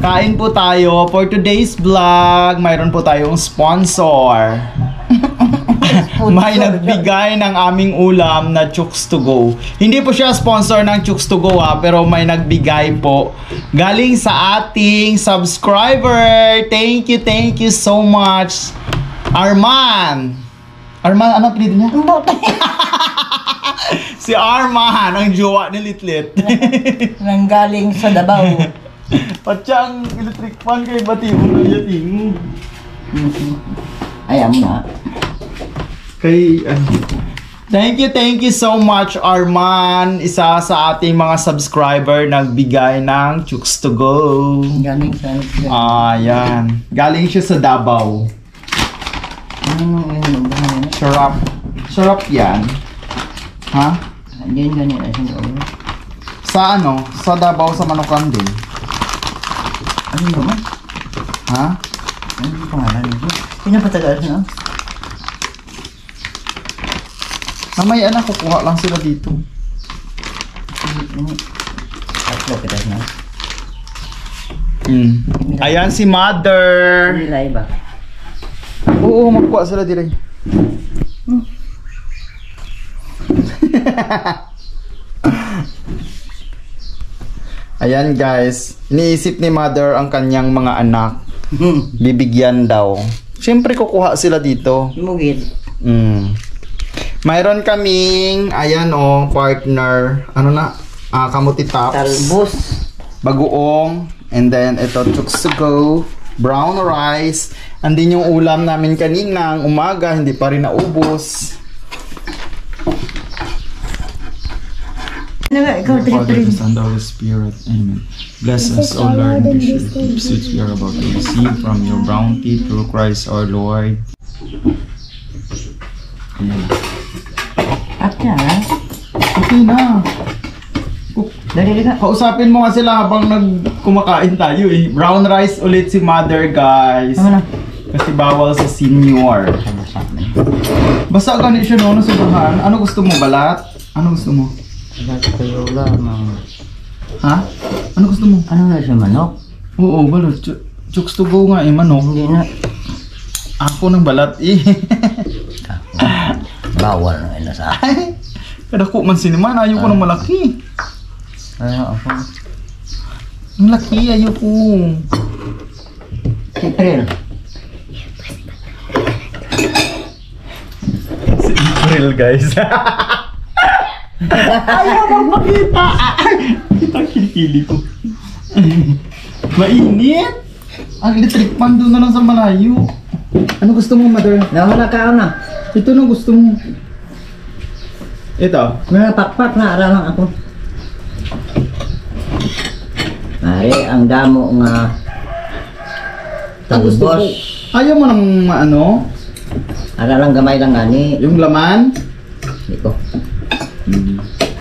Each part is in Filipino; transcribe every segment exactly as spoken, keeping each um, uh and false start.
Kain po tayo. For today's vlog, mayroon po tayong sponsor. May nagbigay ng aming ulam na Chooks to go. Hindi po siya sponsor ng Chooks to go ha, pero may nagbigay po. Galing sa ating subscriber. Thank you, thank you so much. Arman. Arman, ano apelido niya? Si Arman, ang jowa ni Litlit. Nanggaling sa Davao. Patsang electric fan kay bati mo na yating. Ayaw mo na. Kay uh, thank you, thank you so much Arman. Isa sa ating mga subscriber nagbigay ng Chooks to go. Galing sa Ah, yan. Galing siya sa Davao. Ano yun? Sarap. Sarap yan. Ha? Hindi yun ganyan. Sa ano? Sa Davao sa Manukan din. Ano naman? Ha? Ano yung pangalan nito? Pinapatagal na? Na may anak, kukuha lang sila dito. Tatlo kita na. Hmm. Ayan si Mother. Nilay ba? Oo, magkuha sila dire. Hmm. Ayan guys, iniisip ni Mother ang kanyang mga anak. Bibigyan daw. Siyempre kukuha sila dito. Mugid. Mm. Mayroon kaming, ayan o, oh, partner. Ano na? Ah, kamuti tops. Talbos. Bagoong. And then ito, Chooks to go. Brown rice. Andin yung ulam namin kanina, ang umaga, hindi pa rin naubos. Father, the Son, the Holy Spirit. Amen. Bless us, O Lord, and be sure to keep sweet we are about to receive from your bounty through Christ our Lord. Amen. At yan, ha? Okay na. Dali ka. Kausapin mo nga sila habang nagkumakain tayo eh. Brown rice ulit si Mother, guys. Ano na? Kasi bawal sa senior. Basta ganit siya no, sa bahan. Ano gusto mo, balat? Ano gusto mo? Balat kayo lamang. Ha? Ano gusto mo? Ano na siya, manok? Oo, balat. Ch Chooks to go nga eh, manok. Hindi na. Ako ng balat eh. Bawal na ina sa akin. Kadako man siniman, ayaw ko ng malaki. Ano ako? Ang laki, ayaw ko. April. Si April, guys. Ayaw magpakita. Kita ang kilikili ko. Mainit. Ang electric fan doon na lang sa malayo. Ano gusto mo, Mother? Nawala ka na. Ito na gusto mo. Ito. May pakpak na ara lang ako. Mari ang damo nga Ang gusto talbos. mo. Ayaw mo ng ano? Ara lang gamay lang gani. Yung laman? Ito. Hmm.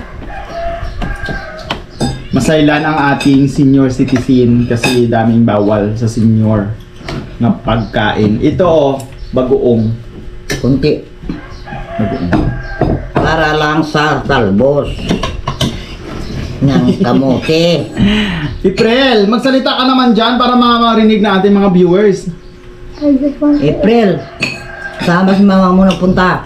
Masailan ang ating senior citizen kasi daming bawal sa senior na pagkain. Ito oh, bagoong. Kunti. Bagoong. Para lang sa talbos. Ng kamote. April, magsalita ka naman dyan para marinig na ating mga viewers. April. Sama si mama mo nagpunta.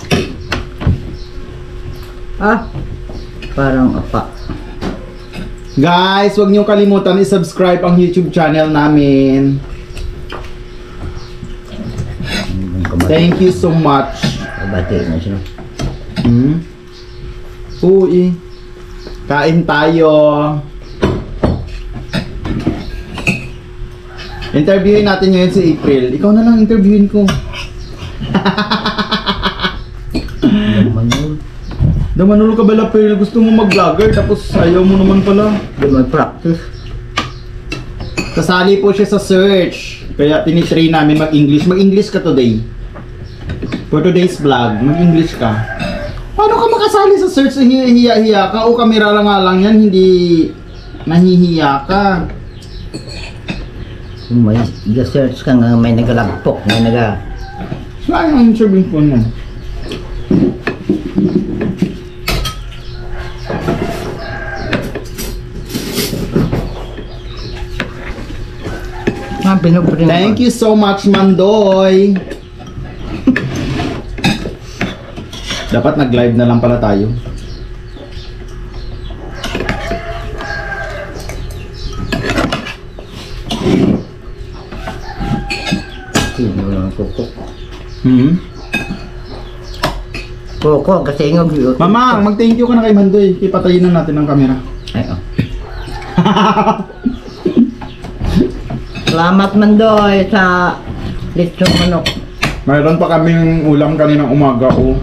Ah. Parang apa. Guys, huwag niyo kalimutan i-subscribe ang YouTube channel namin. Thank you so much. Kabati na siya. Hmm? Uy. Kain tayo. Interviewin natin ngayon si April. Ikaw na lang interviewin ko. Manul. Damanul ka ba, April? Gusto mo mag-vlogger tapos ayaw mo naman pala. Di mo practice. Kasali po siya sa search. Kaya tinitrain namin mag-English. Mag-English ka today. For today's vlog, mag-English ka. Paano ka makasali sa search? Hiya-hiya ka? O kamera lang nga lang yan, hindi nahihiya ka. Kung may i-search ka nga may nagalagpok, may naga... Saan ang interview ko nun? Ah, pinupring Thank you so much, Mandoy. Dapat nag-live na lang pala tayo. Sino lang kuko? Hmm? Kuko, kasi nga view. Mama, mag-thank you ka na kay Mandoy. Ipatayin na natin ang camera. Ay, oh. Salamat Mandoy sa lechong manok. Mayroon pa kaming ulam kaninang umaga, oh.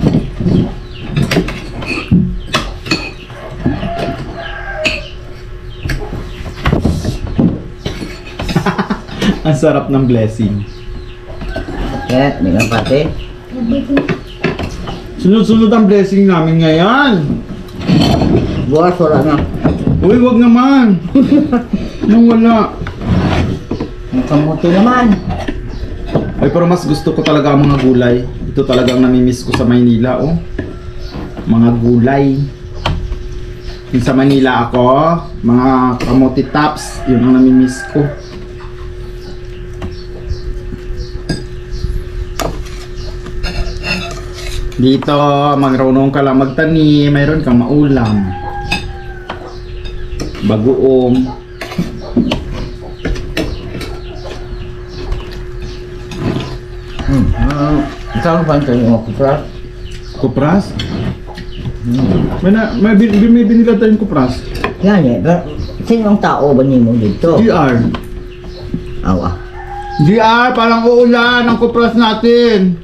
Ang sarap ng blessing. Kaya, hindi nga pati. Sunod-sunod ang blessing namin ngayon. Buwas, wala na. Uy, wag naman. Nung wala. Ang kamuti naman. Ay, pero mas gusto ko talaga ang mga gulay. Ito talagang namimiss ko sa Maynila, oh. Mga gulay. Yung sa Manila ako, mga kamote tops, yun ang namimiss ko. Dito, magrunong ka lang magtanim, mayroon kang maulam. Bagoong. Hmm. Uh, ikaw ba ito yung kupras? Kupras? Hmm. May, na, may, bin, may binila tayong kupras. Yan eh. Pero, sinong tao ba niyo mo dito? G R. Awa. G R, parang uulan ang kupras natin.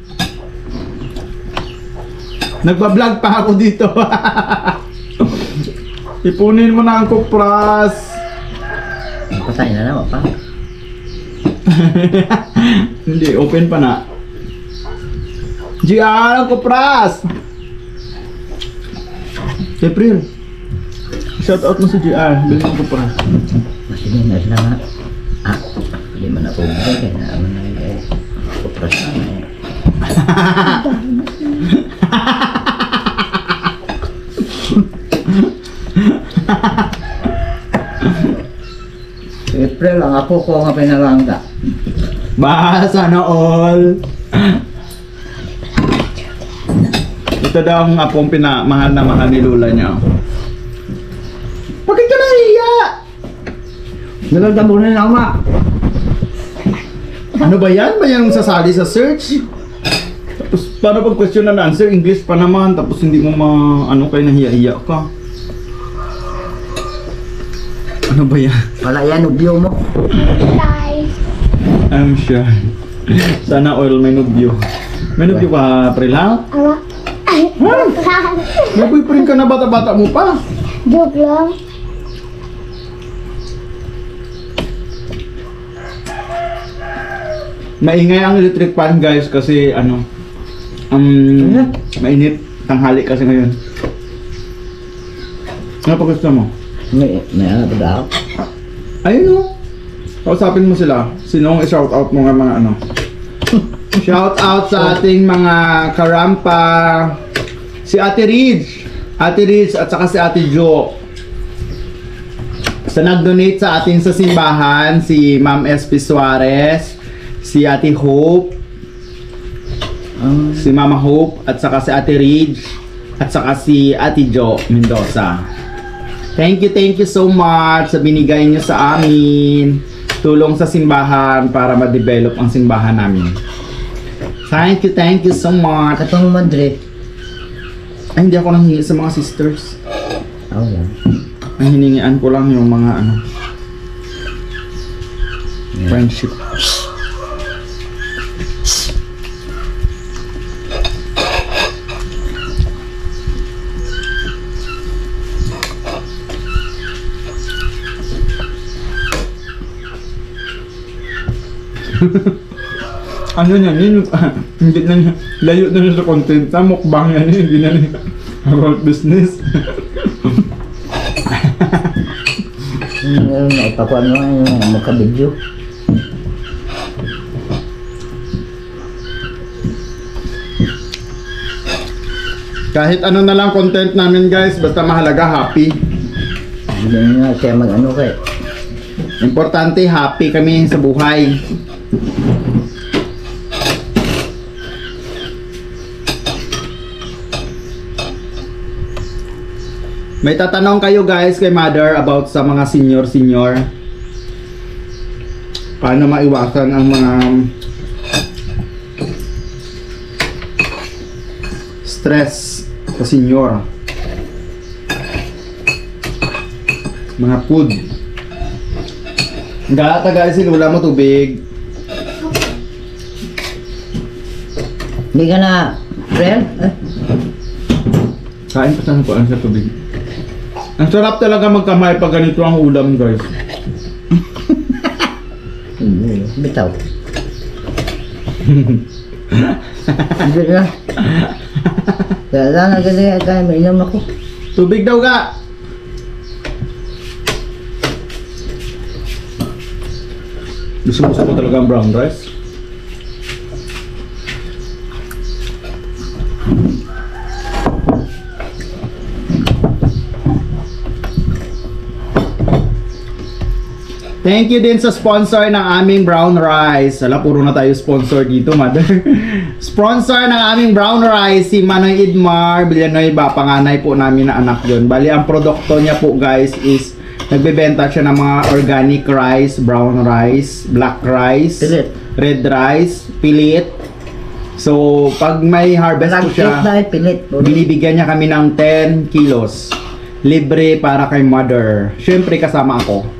Nagbablog pa ako dito. Ipunin mo na ang kupras. Patay na naman pa. Hindi, open pa na. G R, ang kupras. April, shout out mo si G R. Bilhin ang kupras. Masinin na sila nga. Ah, hindi man ako bigay. Kaya naman na kaya kupras na na eh. April ang ako ko nga pinalangga. Bah, sana all. Ito daw ang apong pinamahal na mahal ni Lola niya. Bakit ka nahiya? Nalagdabunan na ako ma. Ano ba yan? Ba yan ang sasali sa search? Tapos paano pag question and answer? English pa naman. Tapos hindi mo ma... Ano kayo nahiya-hiya ka? Ano ba yan? Wala yan, nubyo mo. I'm sure. Sana all may nubyo. May nubyo ka, April, ha? Awa. Ha? May boyfriend ka na bata-bata mo pa. Joke lang. Maingay ang electric fan, guys, kasi ano, um, mainit. Tanghali kasi ngayon. Ano pa gusto mo? May, may ano pa daw? Ayun, o. Kausapin mo sila. Sinong i-shout out mo nga mga ano? Shout out sa ating mga karampa. Si Ate Ridge. Ate Ridge at saka si Ate Jo. Sa nag-donate sa atin sa simbahan, si Ma'am S P Suarez, si Ate Hope, Um, si Mama Hope, at saka si Ate Ridge, at saka si Ate Jo Mendoza. Thank you, thank you so much sa binigay nyo sa amin. Tulong sa simbahan para ma-develop ang simbahan namin. Thank you, thank you so much. katong Madrid. Ay, hindi ako nanghingi sa mga sisters. Oh, yan. Ang hiningian ko lang yung mga ano, friendship. Ano niya, yun, hindi na niya, layo na niya sa content, sa mukbang yan, hindi na niya about business. Yung na ipakuan mo yung magka-video. Kahit ano na lang content namin, guys, basta mahalaga happy. Hindi na siya mag-ano kay. Importante, happy kami sa buhay. May tatanong kayo guys kay mother about sa mga senior-senior. Paano maiwasan ang mga stress sa senior? Mga food. Gata guys, wala mo tubig. Hindi ka na, friend? Eh? Kain pa sana ko ang sa tubig. Ang sarap talaga magkamay pag ganito ang ulam guys. Bitaw. Hindi na. Kaya lang na ganyan kaya may inom ako. Tubig daw ka. Gusto gusto ko talaga ang brown rice. Thank you din sa sponsor ng aming brown rice. Wala, puro na tayo sponsor dito, mother. Sponsor ng aming brown rice, si Manoy Idmar Villanueva, panganay po namin na anak yun. Bali, ang produkto niya po guys is, nagbebenta siya ng mga organic rice, brown rice, black rice, Pilit. red rice, pilit. So, pag may harvest po siya, Pilit. binibigyan niya kami ng ten kilos. Libre para kay mother. Siyempre, kasama ako.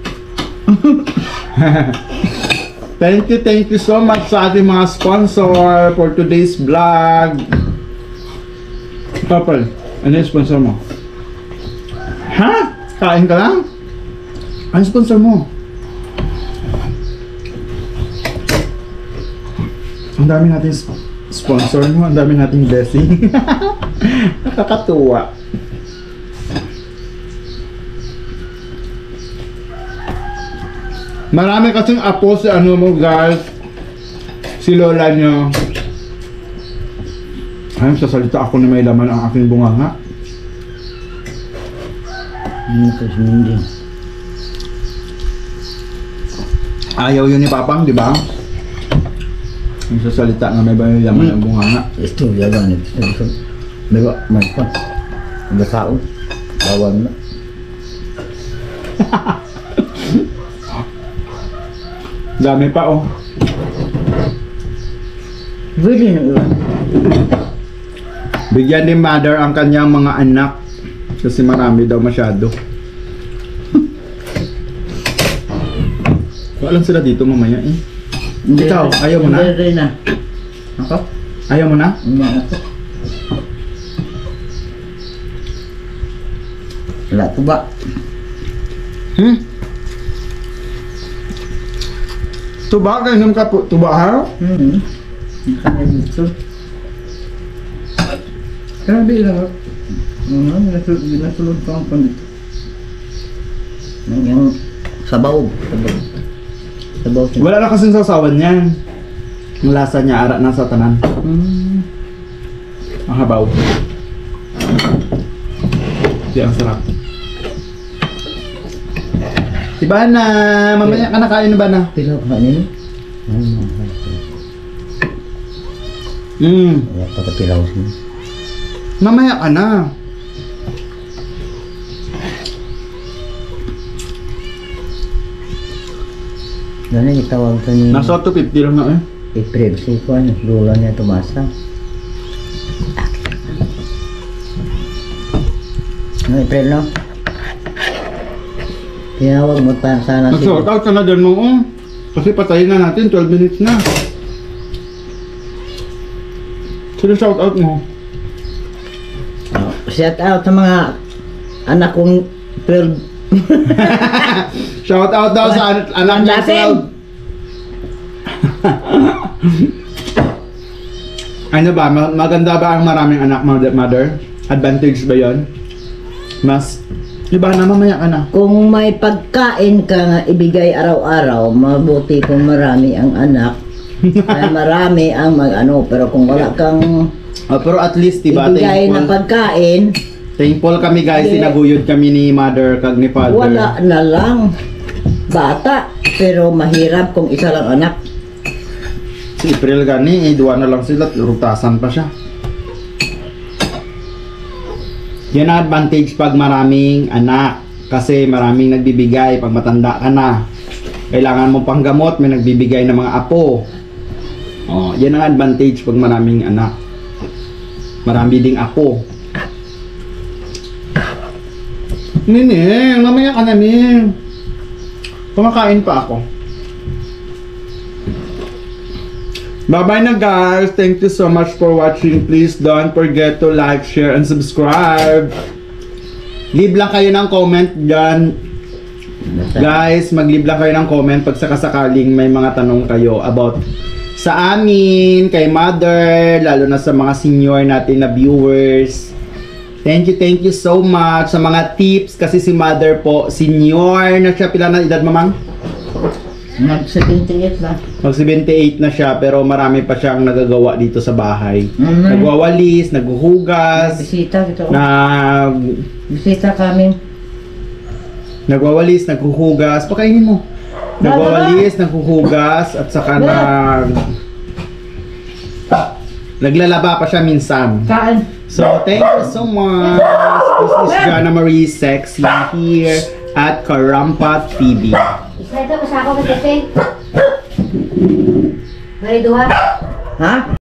Thank you, thank you so much sa ating mga sponsor for today's vlog. Purple, ano yung sponsor mo? Ha? Kain ka lang? Ano sponsor mo? Ang dami natin sp- sponsor mo, ang dami nating blessing. Nakakatuwa. Marami kasing apo si ano mo guys, si lola nyo. Ay, sasalita ako na may laman ang aking bunganga. Ano kasi hindi. Ayaw yun ni Papang, di ba? Yung sasalita na may ba yung laman ang bunganga. Ito, yalan ito. May ba, may pa. May tao. Bawan na. Dami pa oh. Pwede na yun. Bigyan ni mother ang kanyang mga anak kasi marami daw masyado. Walang sila dito mamaya eh. Hindi. Ikaw, ayaw mo na? Hindi na. Ako? Ayaw mo na? Hindi ako. Wala tuba. Hmm? Tuba ka, inom ka po. Tuba ha? Hmm. Kaya dito. Grabe lang ako. Ano, nasulod pa ang pandito. Yung sabaw. Sabaw. Sabaw. Wala na kasing sasawan yan. Ang lasa niya, ara na sa tanan. Hmm. Ang habaw. Di ang sarap. Si Bana, mamaya ka na kain na Bana. Pilaw ka nila? Ano? Hmm. Wala pa ka pilaw siya. Mamaya ka na. Gano'n itawag ka niya. Nasa two fifty lang na eh. April, si Juan, lula niya tumasa. Ano, April, no? Tinawag mo pa sana si... Nag-sort out ka na dyan mo oh. Kasi patayin na natin, twelve minutes na. Sino shout out mo? Oh, shout out sa mga anak kong twelve. Shout out daw sa an- anak niya twelve. Ano ba? Ma- maganda ba ang maraming anak, mother? mother? Advantage ba yon? Mas... Diba na, mamaya ka na. Kung may pagkain ka nga ibigay araw-araw, mabuti kung marami ang anak. Kaya marami ang mag-ano, pero kung wala kang Oh, pero at least, diba, ibigay na thankful, pagkain, thankful kami guys, Hindi. sinaguyod kami ni mother kag ni father. wala na lang. bata, pero mahirap kung isa lang anak. Si April gani, eh, duwa na lang sila, rutasan pa siya. Yan ang advantage pag maraming anak. Kasi maraming nagbibigay pag matanda ka na. Kailangan mo pang gamot, may nagbibigay ng mga apo. Oh, yan ang advantage pag maraming anak. Marami ding apo. Nining, mamaya ka na, Ning. Kumakain pa ako. Bye-bye na guys. Thank you so much for watching. Please don't forget to like, share, and subscribe. Leave lang kayo ng comment dyan. Guys, mag-leave lang kayo ng comment pag sakasakaling may mga tanong kayo about sa amin, kay mother, lalo na sa mga senior natin na viewers. Thank you, thank you so much sa mga tips. Kasi si mother po, senior na siya. Pila na edad, mamang? Nag seventy-eight na. Mag seventy-eight na siya, pero marami pa siyang nagagawa dito sa bahay. Mm-hmm. Nagwawalis, naghuhugas, Bisita dito. nag... Bisita kami. Nagwawalis, naghuhugas. Pakainin mo. Nagwawalis, naghuhugas, at saka nag... Naglalaba pa siya minsan. Kain. So, thank you so much. This is Jana Marie Sexy here at Karampa T V. Isa ito, basta ako kasi. Bari duha. Ha?